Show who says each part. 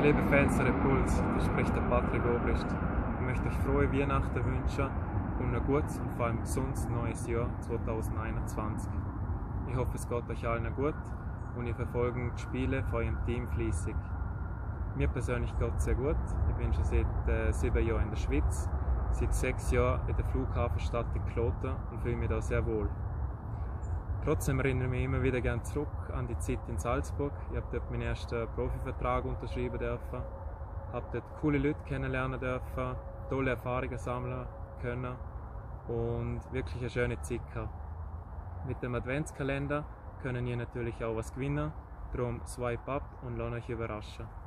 Speaker 1: liebe Fans der Repuls, hier spricht der Patrick Obrist. Ich möchte euch frohe Weihnachten wünschen und ein gutes und vor allem gesundes neues Jahr 2021. Ich hoffe, es geht euch allen gut und ihr verfolgt die Spiele von eurem Team fleissig. Mir persönlich geht es sehr gut. Ich bin schon seit 7 Jahren in der Schweiz, seit 6 Jahren in der Flughafenstadt in Kloten und fühle mich da sehr wohl. Trotzdem erinnere ich mich immer wieder gerne zurück an die Zeit in Salzburg. Ich habe dort meinen ersten Profivertrag unterschreiben dürfen, habe dort coole Leute kennenlernen dürfen, tolle Erfahrungen sammeln können und wirklich eine schöne Zeit gehabt. Mit dem Adventskalender können ihr natürlich auch was gewinnen, darum swipe up und lasst euch überraschen.